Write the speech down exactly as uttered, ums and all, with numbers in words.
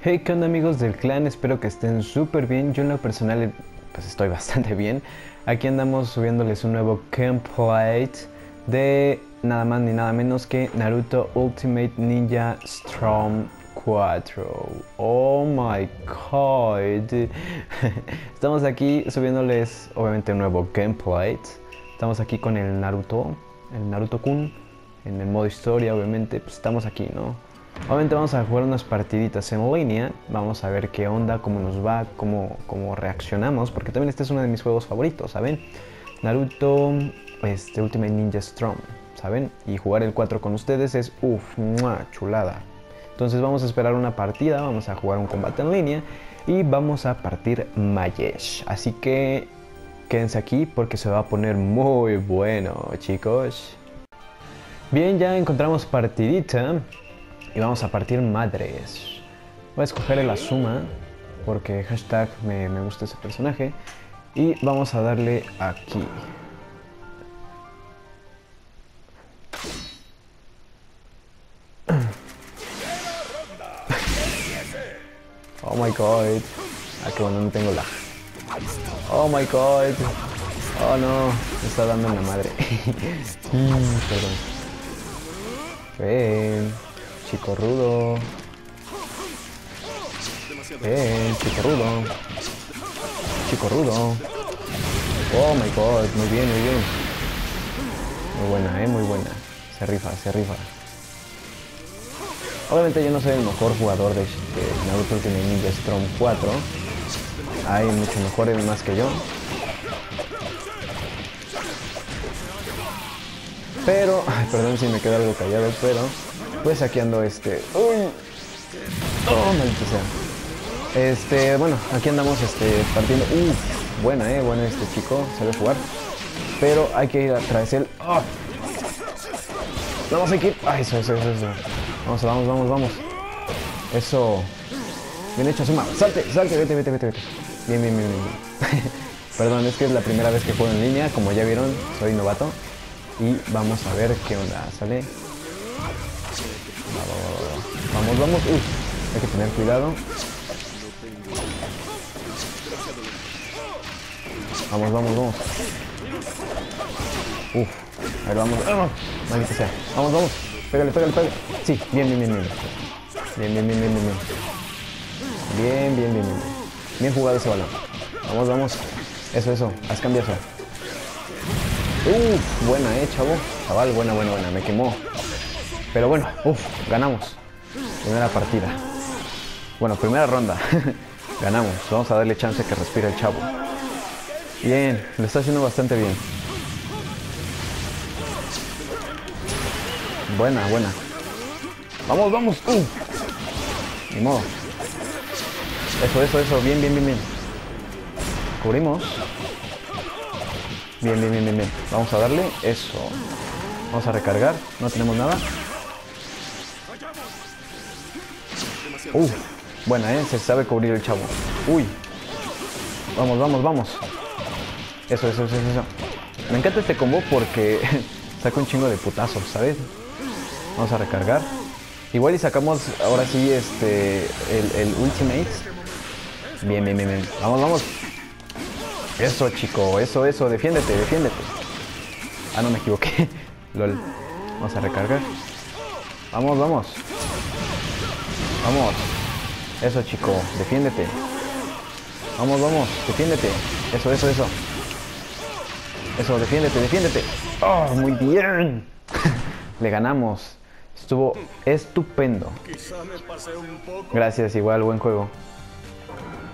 Hey, ¿qué onda amigos del clan? Espero que estén súper bien. Yo en lo personal pues estoy bastante bien. Aquí andamos subiéndoles un nuevo gameplay de nada más ni nada menos que Naruto Ultimate Ninja Storm cuatro. Oh my god. Estamos aquí subiéndoles obviamente un nuevo gameplay. Estamos aquí con el Naruto, el Naruto-kun, en el modo historia obviamente. Pues estamos aquí, ¿no? Obviamente vamos a jugar unas partiditas en línea, vamos a ver qué onda, cómo nos va, cómo, cómo reaccionamos, porque también este es uno de mis juegos favoritos, ¿saben? Naruto este, Ultimate Ninja Storm, ¿saben? Y jugar el cuatro con ustedes es, uff, chulada. Entonces vamos a esperar una partida, vamos a jugar un combate en línea y vamos a partir Mayesh. Así que quédense aquí porque se va a poner muy bueno, chicos. Bien, ya encontramos partidita. Y vamos a partir madres. Voy a escoger el Azuma porque hashtag me, me gusta ese personaje. Y vamos a darle aquí. Oh my god. Ah, qué bueno, no tengo lag. Oh my god. Oh no, me está dando en la madre. Perdón. Ven. Chico rudo. Ven, chico rudo. Chico rudo. Oh my god, muy bien, muy bien. Muy buena, eh, muy buena. Se rifa, se rifa. Obviamente yo no soy el mejor jugador de, de Naruto Ultimate Ninja Storm cuatro. Hay mucho mejores más que yo. Pero, ay, perdón si me quedo algo callado, pero pues aquí ando este... ¡Uy! ¡Oh, maldito sea! Este, bueno, aquí andamos este, partiendo... ¡Uf! Buena, eh, buena este chico, sabe jugar. Pero hay que ir atrás de él. ¡Oh! Vamos, hay que ir... ¡Ah, eso, eso, eso, eso! Vamos, vamos, vamos, vamos. Eso. Bien hecho, Azuma. ¡Salte, salte! Vete, vete, vete, vete. Bien, bien, bien, bien. Perdón, es que es la primera vez que juego en línea. Como ya vieron, soy novato. Y vamos a ver qué onda, ¿sale? Vamos, vamos, uy, hay que tener cuidado. Vamos, vamos, vamos. Uf, a ver, vamos. ¡Ah! Maldita sea. Vamos, vamos. Pégale, pégale, pégale. Sí, bien, bien, bien, bien. Bien, bien, bien, bien, bien. Bien, bien, bien, bien. Bien jugado ese balón. Vamos, vamos. Eso, eso. Haz cambio eso. Uf, buena, eh, chavo. Chaval, buena, buena, buena. Me quemó. Pero bueno, uf, ganamos. Primera partida. Bueno, primera ronda. Ganamos. Vamos a darle chance que respire el chavo. Bien, lo está haciendo bastante bien. Buena, buena. Vamos, vamos. Uh. Ni modo. Eso, eso, eso. Bien, bien, bien, bien. Cubrimos. Bien, bien, bien, bien, bien. Vamos a darle eso. Vamos a recargar. No tenemos nada. Uh, buena, eh. Se sabe cubrir el chavo. Uy. Vamos, vamos, vamos. Eso, eso, eso, eso. Me encanta este combo porque saca un chingo de putazos, ¿sabes? Vamos a recargar. Igual y sacamos ahora sí este el, el Ultimate. Bien, bien, bien, bien. Vamos, vamos. Eso, chico. Eso, eso. Defiéndete, defiéndete. Ah, no me equivoqué. Lol. Vamos a recargar. Vamos, vamos. Vamos. Eso, chico. Defiéndete. Vamos, vamos. Defiéndete. Eso, eso, eso. Eso, defiéndete, defiéndete. Oh, muy bien. Le ganamos. Estuvo estupendo. Gracias, igual, buen juego.